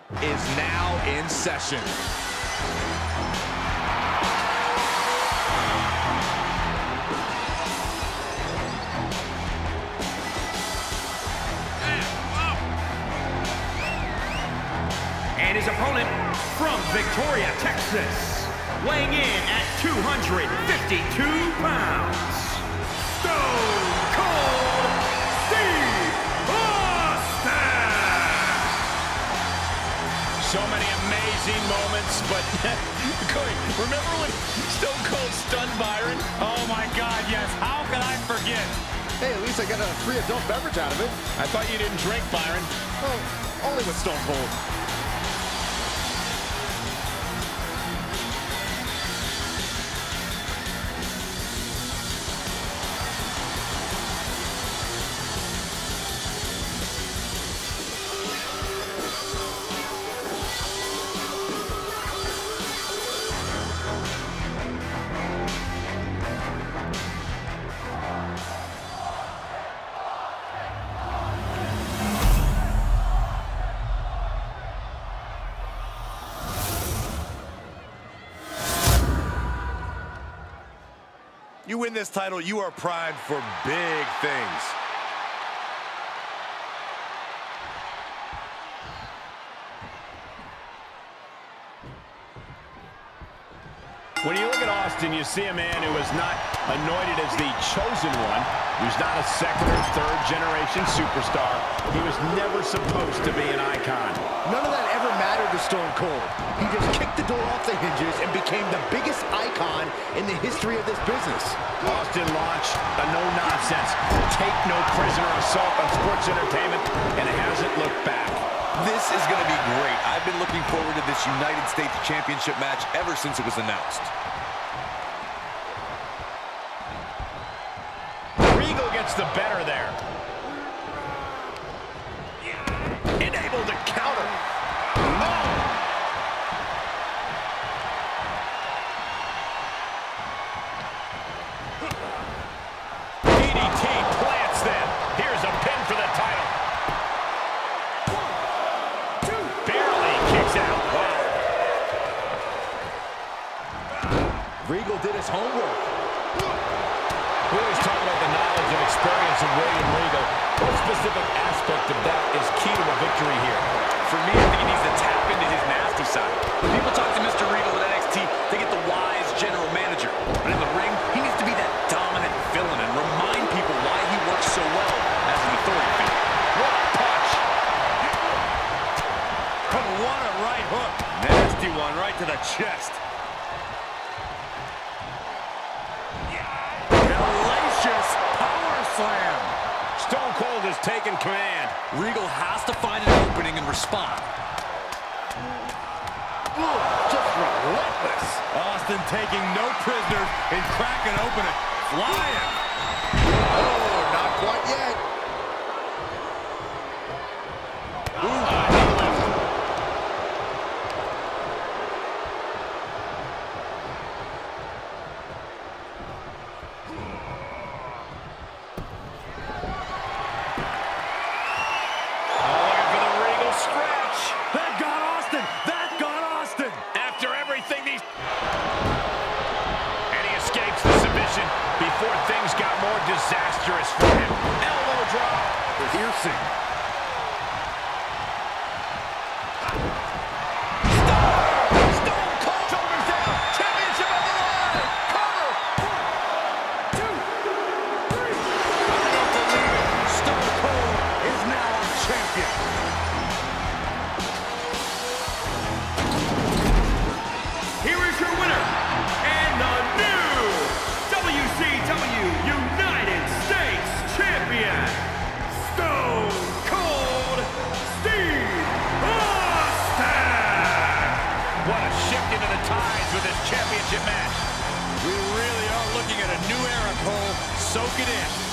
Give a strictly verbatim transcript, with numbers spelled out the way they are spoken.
is now in session. And his opponent from Victoria, Texas, weighing in at two hundred fifty-two pounds, Stone Cold Steve Austin! So many amazing moments, but Corey, remember when Stone Cold stunned Byron? Oh my God, yes. How can I forget? Hey, at least I got a free adult beverage out of it. I thought you didn't drink, Byron. Oh, only with Stone Cold. You win this title, you are primed for big things. When you look at Austin, you see a man who is not anointed as the chosen one, who's not a second or third generation superstar. He was never supposed to be an icon. None of that ever mattered to Stone Cold. He just kicked the door off the hinges and became the biggest icon in the history of this business. Austin launched a no-nonsense, take-no-prisoner assault on sports entertainment, and hasn't looked back. This is going to be great. I've been looking forward to this United States Championship match ever since it was announced. Regal gets the better there. And able to counter. Oh! D D T plants them. Here's a pin for the title. Barely kicks out. Wow. Regal did his homework. We always talk about the knowledge and experience of William Regal. What specific aspect of that is key to a victory here? For me, I think he needs to tap into his nasty side. When people talk to Mister Regal at N X T, they get the wise general manager. But in the ring, he needs to be that dominant villain and remind people why he works so well as an authority figure. What a punch! But what a right hook. Nasty one right to the chest. Hellacious power slam. Stone Cold has taken command. Regal has to find an opening and respond. Ooh, just relentless. Austin taking no prisoners and cracking open it. Flying. Oh, not quite yet. Before things got more disastrous for him. Elbow drop. Piercing. Stone Cold shoulders down. Championship on the line. Cover. One, two, three. I don't believe it. Stone Cold is now our champion. Here is your winner, and the new W C W United States Champion, Stone Cold Steve Austin! What a shift into the tides with this championship match. We really are looking at a new era, Cole. Soak it in.